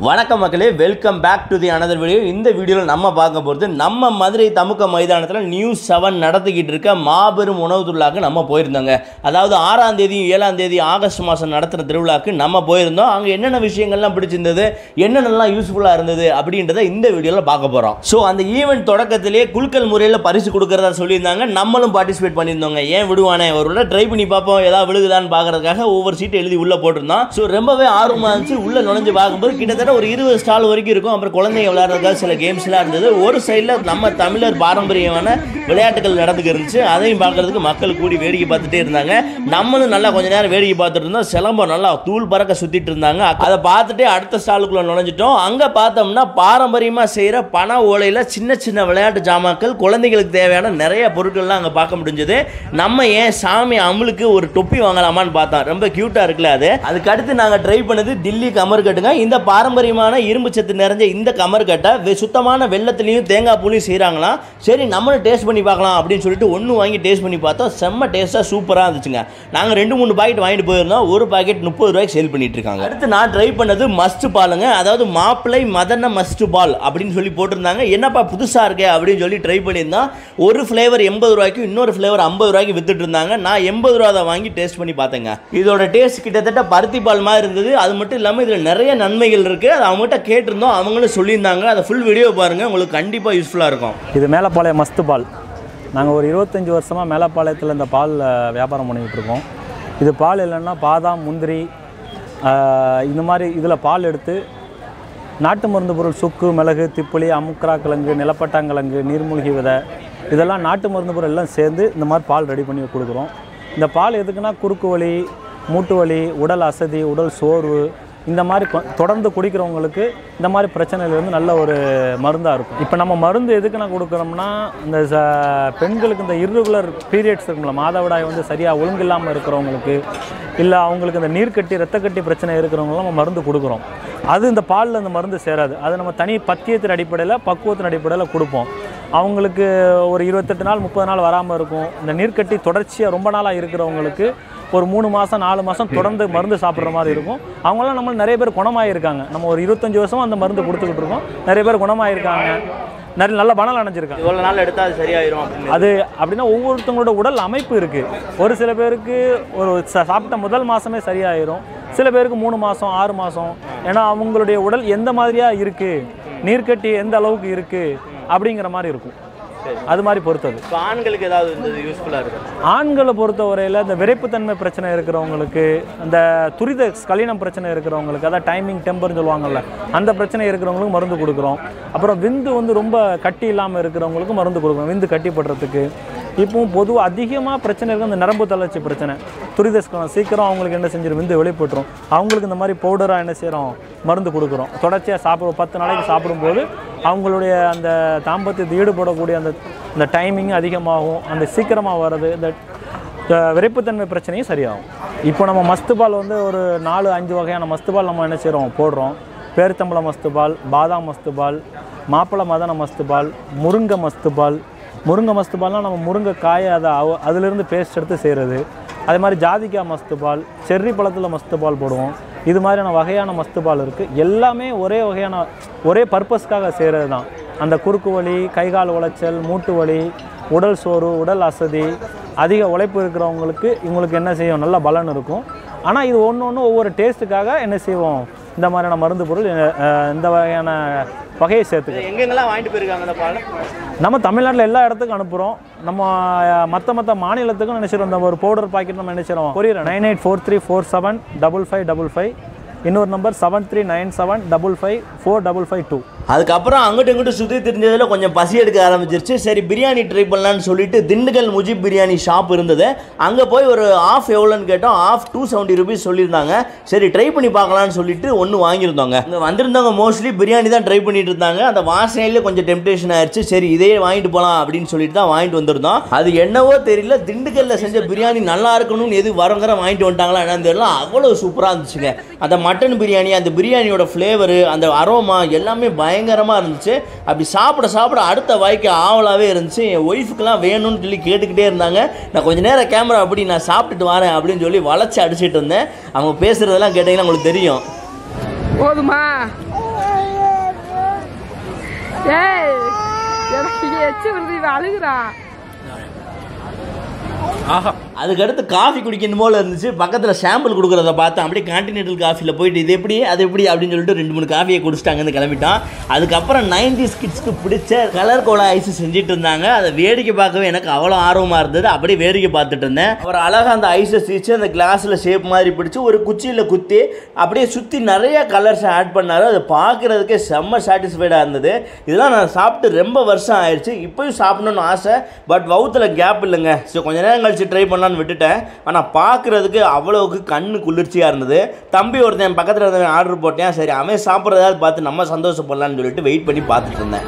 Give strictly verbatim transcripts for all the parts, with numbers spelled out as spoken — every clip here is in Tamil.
வணக்கம் மக்களே, welcome back to the another video. இந்த வீடியோவில் நம்ம பார்க்க போகிறது நம்ம மதுரை தமுக்க மைதானத்தில் நியூஸ் செவன் நடத்திக்கிட்டு இருக்க மாபெரும் உணவு திருவிழாக்கு நம்ம போயிருந்தோங்க. அதாவது ஆறாம் தேதியும் ஏழாம் தேதி ஆகஸ்ட் மாதம் நடத்துகிற திருவிழாக்கு நம்ம போயிருந்தோம். அங்கே என்னென்ன விஷயங்கள்லாம் பிடிச்சிருந்தது, என்னென்னலாம் யூஸ்ஃபுல்லாக இருந்தது அப்படின்றத இந்த வீடியோவில் பார்க்க போகிறோம். ஸோ அந்த ஈவெண்ட் தொடக்கத்திலேயே குலுக்கல் முறையில் பரிசு கொடுக்குறதா சொல்லியிருந்தாங்க. நம்மளும் பார்ட்டிசிபேட் பண்ணியிருந்தோங்க. ஏன் விடுவானே, ஒரு ட்ரை பண்ணி பார்ப்போம், ஏதாவது விழுகுதான்னு பார்க்கறதுக்காக ஒவ்வொரு சீட்டை எழுதி உள்ளே போட்டிருந்தோம். ஸோ ரொம்பவே ஆர்வமாக இருந்துச்சு. உள்ளே நுழைஞ்சு பார்க்கும்போது கிட்டத்தட்ட ஒரு இருபது ஸ்டால் வரைக்கும் இருக்கும். அப்புறம் குழந்தைங்க விளையாடுறதுக்காக சில கேம்ஸ்லாம் இருந்தது. ஒரு சைடில் நம்ம தமிழர் பாரம்பரியமான விளையாட்டுகள் நடந்துக்கு இருந்துச்சு. அதையும் பார்க்கறதுக்கு மக்கள் கூடி வேடிக்கை பார்த்துட்டே இருந்தாங்க. நம்மளும் நல்லா கொஞ்ச நேரம் வேடிக்கை பார்த்துட்டு இருந்தோம். சிலம்பம் நல்லா தூள் பறக்க சுத்திட்டு இருந்தாங்க. அதை பார்த்துட்டு அடுத்த ஸ்டாலுக்குள்ள நுழைஞ்சிட்டோம். அங்கே பார்த்தோம்னா பாரம்பரியமாக செய்கிற பண ஓலையில் சின்ன சின்ன விளையாட்டு ஜாமாக்கள், குழந்தைகளுக்கு தேவையான நிறைய பொருட்கள்லாம் அங்கே பார்க்க முடிஞ்சது. நம்ம ஏன் சாமி அமுலுக்கு ஒரு தொப்பி வாங்கலாமான்னு பார்த்தோம். ரொம்ப கியூட்டாக இருக்குல்ல அது. அதுக்கு அடுத்து நாங்கள் ட்ரை பண்ணது டில்லி கமர்கட்டுங்க. இந்த பாரம்பரியமான இரும்பு சத்து நிறைஞ்ச இந்த கமர்கட்டை சுத்தமான வெள்ளத்துலையும் தேங்காய் பூலையும் செய்கிறாங்களாம். சரி நம்மளும் டேஸ்ட் பண்ணி பார்க்கலாம் அப்படின்னு சொல்லிட்டு ஒன்று வாங்கி டேஸ்ட் பண்ணி பார்த்தோம். செம்ம டேஸ்ட்டாக சூப்பராக இருந்துச்சுங்க. நாங்கள் ரெண்டு மூணு பாக்கெட் வாங்கிட்டு போயிருந்தோம். ஒரு பாக்கெட் முப்பது ரூபாய்க்கு சேல் பண்ணிட்டு இருக்காங்க. அடுத்து நான் ட்ரை பண்ணது மஸ்ட் பாலுங்க. அதாவது மாப்பிள்ளை மதன மஸ்ட் பால் அப்படின்னு சொல்லி போட்டிருந்தாங்க. என்னப்பா புதுசாக இருக்கே அப்படின்னு சொல்லி ட்ரை பண்ணியிருந்தோம். ஒரு ஃப்ளேவர் எண்பது ரூபாய்க்கு, இன்னொரு ஃப்ளேவர் ஐம்பது ரூபாய்க்கு வித்துட்டு இருந்தாங்க. நான் எண்பது ரூபா தான் வாங்கி டேஸ்ட் பண்ணி பார்த்தேங்க. இதோட டேஸ்ட் கிட்டத்தட்ட பருத்தி பால் மாதிரி இருந்தது. அது மட்டும் இல்லாமல் இதில் நிறைய நன்மைகள் இருக்குது. அது அவங்ககிட்ட கேட்டிருந்தோம், அவங்களும் சொல்லியிருந்தாங்க. அதை ஃபுல் வீடியோ பாருங்கள், உங்களுக்கு கண்டிப்பாக யூஸ்ஃபுல்லாக இருக்கும். இது மேலப்பாளையம் மஸ்து பால். நாங்கள் ஒரு இருபத்தஞ்சி வருஷமாக மேலப்பாளையத்தில் இந்த பால் வியாபாரம் பண்ணிக்கிட்டு இருக்கோம். இது பால் இல்லைன்னா பாதாம், முந்திரி இந்த மாதிரி இதில் பால் எடுத்து நாட்டு மருந்து பொருள் சுக்கு, மிளகு, திப்புளி, அமுக்ரா கிழங்கு, நிலப்பட்டாங்கிழங்கு, நீர்மூழ்கி விதை, இதெல்லாம் நாட்டு மருந்து பொருள் எல்லாம் சேர்ந்து இந்த மாதிரி பால் ரெடி பண்ணி கொடுக்குறோம். இந்த பால் எதுக்குன்னா குறுக்கு வலி, மூட்டு வலி, உடல் அசதி, உடல் சோர்வு, இந்த மாதிரி தொடர்ந்து குடிக்கிறவங்களுக்கு இந்த மாதிரி பிரச்சனையிலேருந்து நல்ல ஒரு மருந்தாக இருக்கும். இப்போ நம்ம மருந்து எதுக்கு நான் கொடுக்குறோம்னா, இந்த பெண்களுக்கு இந்த இர்ரெகுலர் பீரியட்ஸ் இருக்குங்களா, மாதவிடாய் வந்து சரியாக ஒழுங்கு இல்லாமல் இருக்கிறவங்களுக்கு, இல்லை அவங்களுக்கு இந்த நீர்க்கட்டி ரத்தக்கட்டி பிரச்சனை இருக்கிறவங்களும் நம்ம மருந்து கொடுக்குறோம். அது இந்த பாலில் இந்த மருந்து சேராது. அது நம்ம தனி பத்தியத்தின் அடிப்படையில், பக்குவத்தின் அடிப்படையில் கொடுப்போம். அவங்களுக்கு ஒரு இருபத்தெட்டு நாள் முப்பது நாள் வராமல் இருக்கும். இந்த நீர்க்கட்டி தொடர்ச்சியாக ரொம்ப நாளாக இருக்கிறவங்களுக்கு ஒரு மூணு மாதம் நாலு மாதம் தொடர்ந்து மருந்து சாப்பிட்ற மாதிரி இருக்கும். அவங்களாம் நம்ம நிறைய பேர் குணமாயிருக்காங்க. நம்ம ஒரு இருபத்தஞ்சி வருஷமாக அந்த மருந்து கொடுத்துக்கிட்டு இருக்கோம். நிறைய பேர் குணமாயிருக்காங்க, நிறைய நல்ல பணம் அடைஞ்சிருக்காங்க. இவ்வளோ நாள் எடுத்தால் அது சரியாயிரும். அது அப்படின்னா ஒவ்வொருத்தவங்களோட உடல் அமைப்பு இருக்குது. ஒரு சில பேருக்கு ஒரு சாப்பிட்ட முதல் மாதமே சரியாயிரும், சில பேருக்கு மூணு மாதம் ஆறு மாதம். ஏன்னா அவங்களுடைய உடல் எந்த மாதிரியாக இருக்குது, நீர்க்கட்டி எந்த அளவுக்கு இருக்குது அப்படிங்கிற மாதிரி இருக்கும். அது மாதிரி பொறுத்தது. ஆண்களுக்கு ஏதாவது யூஸ்ஃபுல்லாக இருக்கும். ஆண்களை பொறுத்தவரையில் இந்த விரைப்புத்தன்மை பிரச்சனை இருக்கிறவங்களுக்கு, அந்த துரித கலினம் பிரச்சனை இருக்கிறவங்களுக்கு, அதான் டைமிங் டெம்பர்னு சொல்லுவாங்கள்ல, அந்த பிரச்சனை இருக்கிறவங்களுக்கு மருந்து கொடுக்குறோம். அப்புறம் விந்து வந்து ரொம்ப கட்டி இல்லாமல் இருக்கிறவங்களுக்கு மருந்து கொடுக்குறோம், விந்து கட்டிப்படுறதுக்கு. இப்போவும் பொதுவாக அதிகமாக பிரச்சனை இருக்குது அந்த நரம்பு தளர்ச்சி பிரச்சனை, துரித சீக்கிரம் அவங்களுக்கு என்ன செஞ்சிடும், விந்து வெளிப்பட்டுரும். அவங்களுக்கு இந்த மாதிரி பவுடராக என்ன செய்கிறோம், மருந்து கொடுக்குறோம். தொடர்ச்சியாக சாப்பிட பத்து நாளைக்கு சாப்பிடும்போது அவங்களுடைய அந்த தாம்பத்தியத்தை ஈடுபடக்கூடிய அந்த இந்த டைமிங் அதிகமாகும். அந்த சீக்கிரமாக வர்றது, இந்த விரைப்புத்தன்மை பிரச்சனையும் சரியாகும். இப்போ நம்ம மஸ்து பால் வந்து ஒரு நாலு அஞ்சு வகையான மஸ்து பால் நம்ம என்ன செய்கிறோம், போடுறோம். பேரித்தம்பள மஸ்து பால், பாதாம் மஸ்து பால், மாப்பிள மதன மஸ்து பால், முருங்கை மஸ்து பால். முருங்கை மஸ்து பால்னால் நம்ம முருங்கை காயை அதை அதிலிருந்து பேஸ்ட் எடுத்து செய்கிறது. அதே மாதிரி ஜாதிக்காய் மஸ்து பால், செர்ரி பழத்தில் மஸ்து பால் போடுவோம். இது மாதிரியான வகையான மஸ்து பால் இருக்குது. எல்லாமே ஒரே வகையான ஒரே பர்பஸ்க்காக செய்கிறது தான். அந்த குறுக்கு வலி, கைகால் உளைச்சல், மூட்டு வலி, உடல் சோர்வு, உடல் அசதி, அதிக உழைப்பு இருக்கிறவங்களுக்கு இவங்களுக்கு என்ன செய்யும், நல்ல பலன் இருக்கும். ஆனால் இது ஒன்று ஒன்று ஒவ்வொரு டேஸ்ட்டுக்காக என்ன செய்வோம், இந்த மாதிரியான மருந்து பொருள் இந்த வகையான வகையை சேர்த்துக்கோம். எங்கெங்கெல்லாம் வாங்கிட்டு போயிருக்காங்க அந்த பால்? நம்ம தமிழ்நாட்டில் எல்லா இடத்துக்கும் அனுப்புகிறோம். நம்ம மற்ற மற்ற மாநிலத்துக்கும் நினைச்சிடும். இந்த ஒரு பவுடர் பாக்கெட் நம்ம நினைச்சிடும். Courier nine eight four three four seven double five double five. இன்னொரு number seven three nine seven double five four double five two. அதுக்கப்புறம் அங்கிட்டு இங்கிட்டு சுற்றி தெரிஞ்சதில் கொஞ்சம் பசி எடுக்க ஆரம்பிச்சிருச்சு. சரி பிரியாணி ட்ரை பண்ணலான்னு சொல்லிட்டு திண்டுக்கல் முஜிப் பிரியாணி ஷாப் இருந்தது. அங்கே போய் ஒரு ஆஃப் எவ்வளோன்னு கேட்டோம். ஆஃப் டூ செவன்ட்டி ருபீஸ் சொல்லியிருந்தாங்க. சரி ட்ரை பண்ணி பார்க்கலான்னு சொல்லிட்டு ஒன்று வாங்கியிருந்தோங்க. இங்கே வந்திருந்தவங்க மோஸ்ட்லி பிரியாணி தான் ட்ரை பண்ணிட்டு இருந்தாங்க. அந்த வாசனையிலே கொஞ்சம் டெம்டேஷன் ஆயிடுச்சு. சரி இதையே வாங்கிட்டு போகலாம் அப்படின்னு சொல்லிட்டு தான் வாங்கிட்டு வந்திருந்தோம். அது என்னவோ தெரியல, திண்டுக்கல்ல செஞ்ச பிரியாணி நல்லா இருக்கணும்னு எது வரங்கிற வாங்கிட்டு வந்துட்டாங்களா என்னன்னு தெரியல, அவ்வளோ சூப்பராக இருந்துச்சுங்க. அந்த மட்டன் பிரியாணி, அந்த பிரியாணியோட ஃப்ளேவரு, அந்த அரோமா எல்லாமே பயங்கரமாக இருந்துச்சு. அப்படி சாப்பிட சாப்பிட அடுத்த வாய்க்கு ஆவலாகவே இருந்துச்சு. என் ஒய்ஃபுக்கெல்லாம் வேணும்னு சொல்லி கேட்டுக்கிட்டே இருந்தாங்க. நான் கொஞ்சம் நேரம் கேமரா அப்படி நான் சாப்பிட்டுட்டு வரேன் அப்படின்னு சொல்லி வளைச்சி அடிச்சிட்டு இருந்தேன். அவங்க பேசுகிறதெல்லாம் கேட்டிங்கன்னா உங்களுக்கு தெரியும். போதுமா ஏய் எனக்கு எச்சு வருது இவன் அழுகுறான். ஆஹா அதுக்கடுத்து காஃபி குடிக்கணும் போல இருந்துச்சு. பக்கத்தில் சாம்பிள் கொடுக்குறத பார்த்தேன். அப்படியே கான்டினென்டல் காஃபியில் போயிட்டு இது எப்படி அது எப்படி அப்படின்னு சொல்லிட்டு ரெண்டு மூணு காஃபியை குடிச்சிட்டு அங்கேருந்து கிளம்பிட்டான். அதுக்கப்புறம் நைன்டிஸ் கிட்ஸ்க்கு பிடிச்ச கலர் கோலா ஐஸ் செஞ்சுட்டு இருந்தாங்க. அதை வேடிக்கை பார்க்கவே எனக்கு அவ்வளோ ஆர்வமாக இருந்தது. அப்படியே வேடிக்கை பார்த்துட்டு இருந்தேன். அவர் அழகாக அந்த ஐஸை சீச்சு அந்த கிளாஸில் ஷேப் மாதிரி பிடிச்சி ஒரு குச்சியில் குத்தி அப்படியே சுற்றி நிறைய கலர்ஸை ஆட் பண்ணார். அதை பார்க்குறதுக்கே செம்ம சாட்டிஸ்ஃபைடாக இருந்தது. இதெல்லாம் நான் சாப்பிட்டு ரொம்ப வருஷம் ஆயிடுச்சு. இப்போயும் சாப்பிடணும்னு ஆசை. பட் வவுத்தில் கேப் இல்லைங்க. ஸோ கொஞ்ச நேரம் கழிச்சு ட்ரை பண்ணலான்னு விட்டுட்டேன். ஆனால் பார்க்குறதுக்கு அவ்வளோவுக்கு கண்ணு குளிர்ச்சியாக இருந்தது. தம்பி ஒருத்தன் பக்கத்தில் இருந்த ஆர்டர் போட்டேன். சரி அவன் சாப்பிட்றதாவது பார்த்து நம்ம சந்தோஷப்படலான்னு சொல்லிட்டு வெயிட் பண்ணி பார்த்துட்டு இருந்தேன்.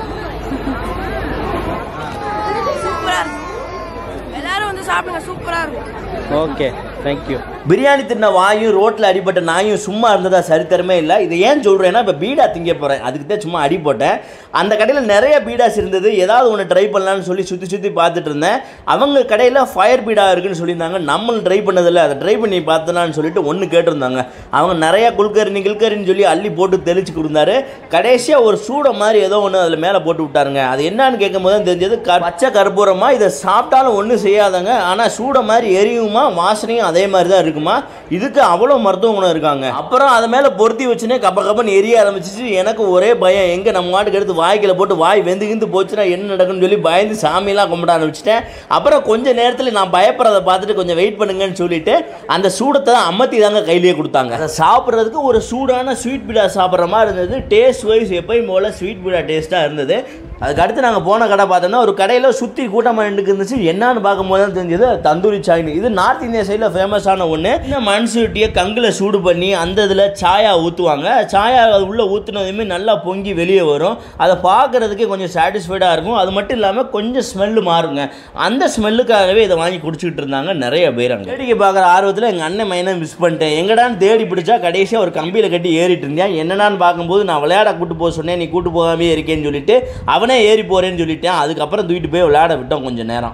சூப்பரா இருக்கும். எல்லாரும் வந்து சாப்பிடுங்க, சூப்பரா இருக்கும். Okay thank you. பிரியாணி தின்ன வாயும் ரோட்டில் அடிபட்ட நாயும் சும்மா இருந்ததா சரித்திரமே இல்லை. இதை ஏன் சொல்கிறேன்னா இப்போ பீடா திங்க போகிறேன். அதுக்கு தான் சும்மா அடி போட்டேன். அந்த கடையில் நிறைய பீடாஸ் இருந்தது. ஏதாவது ஒன்று ட்ரை பண்ணலான்னு சொல்லி சுற்றி சுற்றி பார்த்துட்டு இருந்தேன். அவங்க கடையில் ஃபயர் பீடா இருக்குன்னு சொல்லியிருந்தாங்க. நம்மளும் ட்ரை பண்ணதில்லை. அதை ட்ரை பண்ணி பார்த்தலான்னு சொல்லிட்டு ஒன்று கேட்டிருந்தாங்க. அவங்க நிறையா குல்கரினி கில்கரின்னு சொல்லி அள்ளி போட்டு தெளிச்சு கொடுத்தாரு. கடைசியாக ஒரு சூட மாதிரி ஏதோ ஒன்று அதில் மேலே போட்டு விட்டாருங்க. அது என்னன்னு கேட்கும் போது தான் தெரிஞ்சது க பச்சை கற்பூரமாக. இதை சாப்பிட்டாலும் ஒன்றும் செய்யாதாங்க. ஆனால் சூட மாதிரி எரியுமா, வாசனையும் அதே மாதிரி தான் இருக்குமா. இதுக்கு அவ்வளோ மருத்துவ குணம் இருக்காங்க. அப்புறம் அதை மேலே பொருத்தி வச்சுனே கப்ப கப்பன்னு எரிய ஆரம்பிச்சிச்சு. எனக்கு ஒரே பயம். எங்கே நம்ம மாட்டுக்கு எடுத்து வாய்க்கில் போட்டு வாய் வெந்து கிந்து போச்சுன்னா என்ன நடக்குன்னு சொல்லி பயந்து சாமியெல்லாம் கும்பிட ஆரம்பிச்சிட்டேன். அப்புறம் கொஞ்சம் நேரத்தில் நான் பயப்படுறதை பார்த்துட்டு கொஞ்சம் வெயிட் பண்ணுங்கன்னு சொல்லிட்டு அந்த சூடத்தை தான் அம்மத்தி தாங்க கையிலேயே கொடுத்தாங்க. அதை சாப்பிட்றதுக்கு ஒரு சூடான ஸ்வீட் பீடா சாப்பிட்ற மாதிரி இருந்தது. டேஸ்ட் வைஸ் எப்பயும் போல் ஸ்வீட் பீடா டேஸ்ட்டாக இருந்தது. அதுக்கு அடுத்து நாங்கள் போன கடை பார்த்தோம்னா ஒரு கடையில் சுற்றி கூட்டமாக நின்றுக்கு இருந்துச்சு. என்னன்னு பார்க்கும்போது தான் தெரிஞ்சது தந்தூரி சாய்னு. இது நார்த் இந்தியா சைடில் ஃபேமஸான ஒன்று. இந்த மண்சூட்டியை கங்கில் சூடு பண்ணி அந்த இதில் சாயா ஊற்றுவாங்க. சாயா உள்ளே ஊற்றுனதுமே நல்லா பொங்கி வெளியே வரும். அதை பார்க்குறதுக்கே கொஞ்சம் சாட்டிஸ்ஃபைடாக இருக்கும். அது மட்டும் இல்லாமல் கொஞ்சம் ஸ்மெல்லு மாறுங்க. அந்த ஸ்மெல்லுக்காகவே இதை வாங்கி குடிச்சிக்கிட்டு இருந்தாங்க நிறைய பேர். அங்கே வேடிக்கை பார்க்குற ஆர்வத்தில் எங்கள் அண்ணன் மையனை மிஸ் பண்ணிட்டேன். எங்கடான்னு தேடி பிடிச்சா கடைசியாக ஒரு கம்பியில் கட்டி ஏறிட்டு இருந்தேன். என்னென்னு பார்க்கும்போது நான் விளையாட கூட்டு போக சொன்னேன். நீ கூட்டு போகாமே இருக்கேன்னு சொல்லிட்டு அவன் ஏறி போறேன்னு சொல்லிட்டேன். அதுக்கப்புறம் தூக்கிட்டு போய் விளையாட விட்டோம் கொஞ்சம் நேரம்.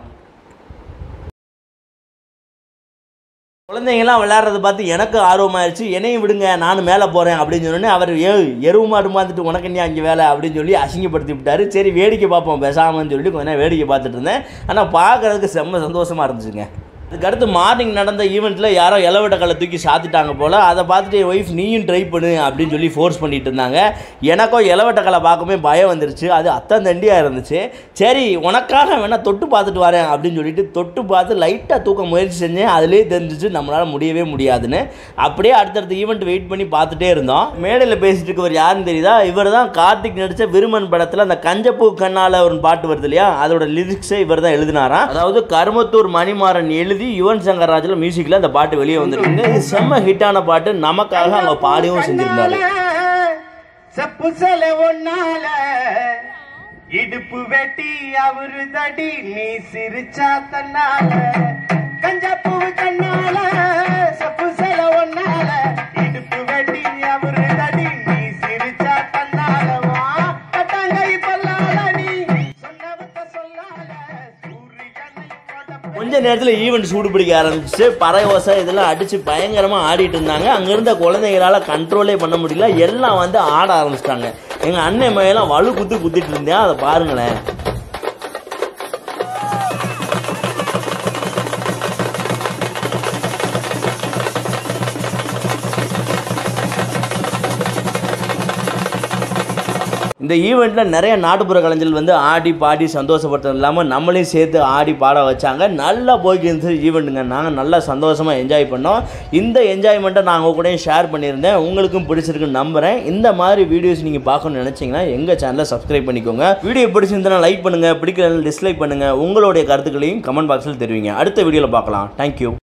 குழந்தைங்களாம் விளையாடுறத பார்த்து எனக்கு ஆர்வமாயிருச்சு. என்னையும் விடுங்க நானும் மேலே போகிறேன் அப்படின்னு சொன்னோன்னே அவர் ஏ எருவு மாடு மாந்துட்டு உனக்கு என்ன அங்கே வேலை அப்படின்னு சொல்லி அசிங்கப்படுத்தி விட்டார். சரி வேடிக்கை பார்ப்போம் பேசாமன்னு சொல்லிட்டு கொஞ்சம் நேரம் வேடிக்கை பார்த்துட்டு இருந்தேன். ஆனால் பார்க்குறதுக்கு செம்ம சந்தோஷமாக இருந்துச்சுங்க. அதுக்கடுத்து மார்னிங் நடந்த ஈவெண்ட்டில் யாரோ இலவட்ட கல்லை தூக்கி சாத்திட்டாங்க போல். அதை பார்த்துட்டு என் ஒய்ஃப் நீயும் ட்ரை பண்ணு அப்படின்னு சொல்லி ஃபோர்ஸ் பண்ணிட்டு இருந்தாங்க. எனக்கும் இலவட்ட கல்லை பார்க்கவே பயம் வந்துருச்சு. அது அத்தன் தண்டியாக இருந்துச்சு. சரி உனக்காக வேணால் தொட்டு பார்த்துட்டு வரேன் அப்படின்னு சொல்லிட்டு தொட்டு பார்த்து லைட்டாக தூக்க முயற்சி செஞ்சேன். அதுலேயே தெரிஞ்சிச்சு நம்மளால் முடியவே முடியாதுன்னு. அப்படியே அடுத்தடுத்த ஈவெண்ட் வெயிட் பண்ணி பார்த்துட்டே இருந்தோம். மேடையில் பேசிட்டு இருக்கவர் யாருன்னு தெரியுதா? இவர் தான் கார்த்திக் நடித்த விருமன் படத்தில் அந்த கஞ்சப்பூ கண்ணால் ஒரு பாட்டு வருது இல்லையா, அதோட லிரிக்ஸை இவர் தான் எழுதினாராம். அதாவது கருமத்தூர் மணிமாறன் எழுதி யுவன் சங்கர் ராஜில் மியூசிக்கில் அந்த பாட்டு வெளியே வந்துருக்குங்க. இது செம்ம ஹிட்டான பாட்டு. நமக்காக அவங்க பாடியும் செஞ்சிருந்தாரு. செப்பு செல ஒன்னால இடுப்பு வெட்டி அவரு தடி நீ சிரிச்சா தன்னால கஞ்சா பூ கண்ணால செப்பு செல ஒன்னால இடுப்பு வெட்டி அவரு தடி நீ சிரிச்சா தன்னால வா கட்டாங்கை பல்லால நீ சொன்னவத்த சொல்லால சூரியனை கொஞ்ச நேரத்தில் ஈவெண்ட் சூடு பிடிக்க ஆரம்பிச்சு. பறையோசை இதெல்லாம் அடித்து பயங்கரமாக ஆடிட்டு இருந்தாங்க. அங்கே இருந்த குழந்தைங்களால் கண்ட்ரோலே பண்ண முடியல. எல்லாம் வந்து ஆட ஆரம்பிச்சிட்டாங்க. எங்கள் அண்ணன் மையெல்லாம் வலு குத்து குத்திட்டு இருந்தேன். அதை பாருங்களேன். இந்த ஈவெண்ட்டில் நிறைய நாட்டுப்புற கலைஞர்கள் வந்து ஆடி பாடி சந்தோஷப்படுறது இல்லாமல் நம்மளையும் சேர்த்து ஆடி பாட வச்சாங்க. நல்லா போய்க்கு இருந்துச்சு ஈவெண்ட்டுங்க. நாங்கள் நல்லா சந்தோஷமாக என்ஜாய் பண்ணோம். இந்த என்ஜாய்மெண்ட்டை நான் உங்கள் கூடயும் ஷேர் பண்ணியிருந்தேன். உங்களுக்கும் பிடிச்சிருக்குன்னு நம்புகிறேன். இந்த மாதிரி வீடியோஸ் நீங்கள் பார்க்கணும்னு நினச்சிங்கன்னா எங்கள் சேனலை சப்ஸ்கிரைப் பண்ணிக்கோங்க. வீடியோ பிடிச்சிருந்தா லைக் பண்ணுங்கள், பிடிக்கலன்னு டிஸ்லைக் பண்ணுங்கள். உங்களுடைய கருத்துக்களையும் கமெண்ட் பாக்ஸில் தெரிவிங்க. அடுத்த வீடியோவில் பார்க்கலாம். தேங்க்யூ.